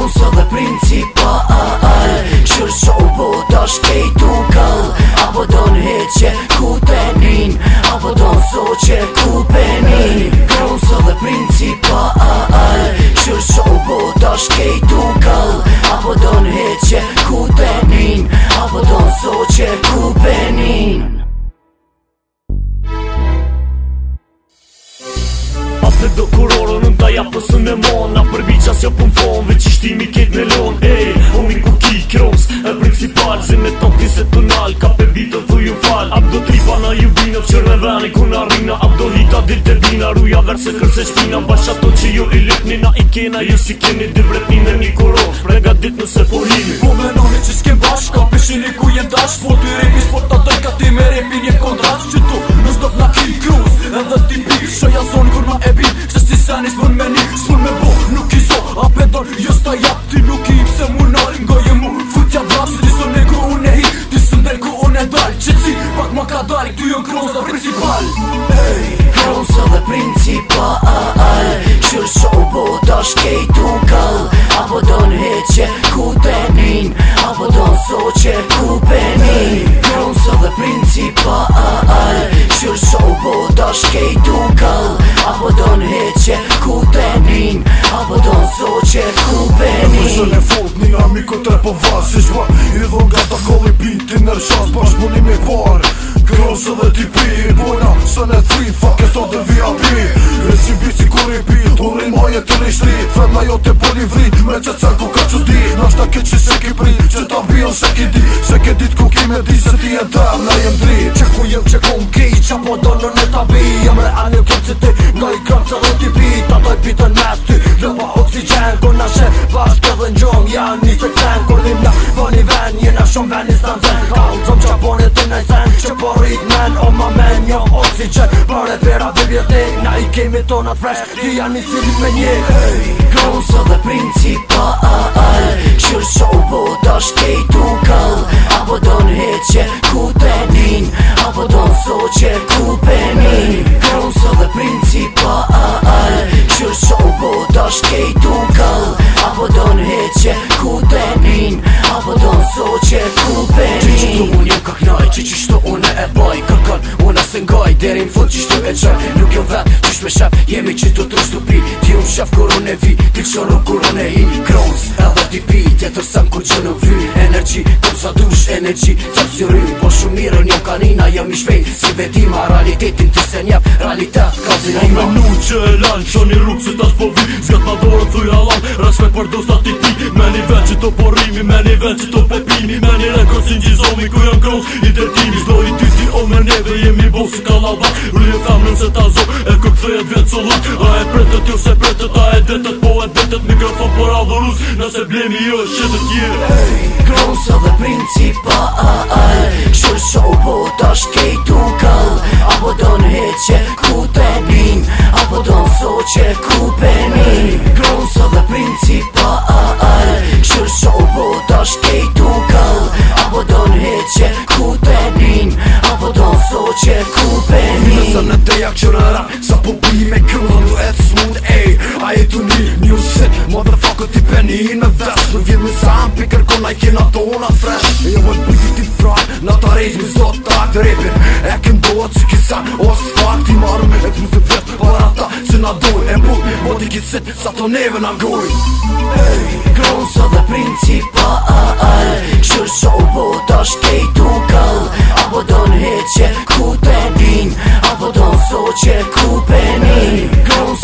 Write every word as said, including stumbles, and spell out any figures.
Kronsë dhe PrinncipaL Kshyr show po ta shkejtu kall Apo don heqe ku tenin Apo don soqe ku penin Kronsë dhe PrinncipaL Kshyr show po ta shkejtu kall Apo don heqe ku tenin Apo don soqe ku penin Atë do kurorën në ta japësën e mon Na përbi qas jo pun fon Veq ishtimi ket me lon Ej, umin ku ki krons E PrinncipaL Se me ton ti se tunal Ka pe vitën thu ju fal Abdo tripa na ju bina Qër me veni ku na rina Abdo hita dil te bina Ruja verse kërse shpina Bash ato që ju i lipni Na i kena ju si keni Dy vretni me një koron Prega dit nëse po himi Po menoni që s'kem bash Ka peshini ku jem dash Po ty repi sport ta doj ka ti me repi një kontrat Që tu nës do t'na ki kruz Edhe ti pi Shoja zon kur ma e bi Shtë si seni s'pun me një S'pun me bo Nuk i zo A pedon Jo s'ta jap Ti nuk i pse mu nari Ngoje mu Futja vras Ti së ne ku unë e hi Ti së ndel ku unë e dal Që ci Pak ma ka dali Ty jon Kronsë dhe PrinncipaL Ej, Kronsë dhe PrinncipaL Kshyr show po ta shkejtu kall Apo don heqe ku tenin Apo don soqe ku penin Kronsë dhe PrinncipaL Kshyr show po ta shkejtu kall Apo don heqe ku tenin Apo don soqe ku penin Përshën e fort një amiko tre po vas Si shma i dhon nga ta kolli pinti në rëshas Bash punim e par Kronsë dhe ti pi Bojna së në tri Fuck e sto dhe V I P E si bisi kur i pi Urin maje të rishti Fedna jo të për një vrit Me që cen ku ka që di Nashta ke që se ki pri Që ta bion se ki di Se ke dit ku ki me di Se ti e tem na jem dri Që ku jem që ku m'ki Qa po do në në tabi Jem re anë jo kem që ti Nga i kram që dhe ti pi Ta doj pitën mes ty Lëpa oksigen Kur na she bashk edhe njong Janë një se këten Kur dhim na po një ven Jena shumë ven një stan zen Kallë zom qa po në të nëj sen Që po rrit men O ma men jo oksigen Për e pera dhe vjetik Na i kemi tonat fresh Ty janë një si me një Kronsë dhe PrinncipaL Kshyr show po ta shkejtu kall Apo don heqe ku tenin Apo don soqe ku penin Kronsë dhe PrinncipaL Kshyr show po ta shkejtu kall Apo don heqe ku tenin Apo don soqe ku penin Që qështu unë jem ka knaj Që qështu unë e baj Kërkan unë se ngaj Deri më fund qështu e qaj Nuk jom vet qysh me shef Jemi që të të shtupi Ti unë shef kur unë e vi Ti këshoru kur unë e hi Krons edhe ti pi Tjetër sem kur që nuk vy Energi kom sa dush Energi qep si rry Po shumë mirën jom kanina Jam i shpejt Si vetima Realitetin ti se njef Realitet ka zina ima Po menu që e lan Qo një rrug se tash po vi Zgat ma dorën thuj alam Respekt për dosta ti pi Me një ven që të porrimi Me një ven që të pepimi Me një rekord si njizomi Ku janë Krons I detimi Zdo i ty ti o me neve Jemi bo si kalabat Rruje femrën se ta zo E kërk thëjet vjetë solat A e pretet jo se pretet A e detet po e detet Mikrofon për adhurus Nëse blemi jo shetet tjere Kronsë dhe PrinncipaL Kshyr show po ta shkejtu kall Apo don heqe ku tenin Apo don soqe ku penin Kronsë dhe PrinncipaL Kshyr show po ta shkejtu kall Apo don heqe ku tenin Apo don soqe ku penin Nëse në teja këshërë rap Sa po bi me kruz Në e të smund ej A e tu një një sit Motherfucker ti penin me vesh Në vjen me sam Pikër kon like kena tonat fresh E më të biti ti frak Në ta rejsh me zot tak të repin E kem dohet që kisa Os fakt ti marrëm E të mu se vet Para ta se na doj E mbu O ti ki sit Sa to neve na ngoj Kronsë dhe PrinncipaL Kshyr show po ta shkejtu kall Apo don heqe ku tenin Apo don soqe ku penin Kronsë